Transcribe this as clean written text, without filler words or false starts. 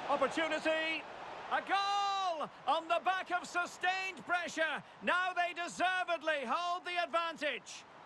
Opportunity. A goal! On the back of sustained pressure. Now they deservedly hold the advantage.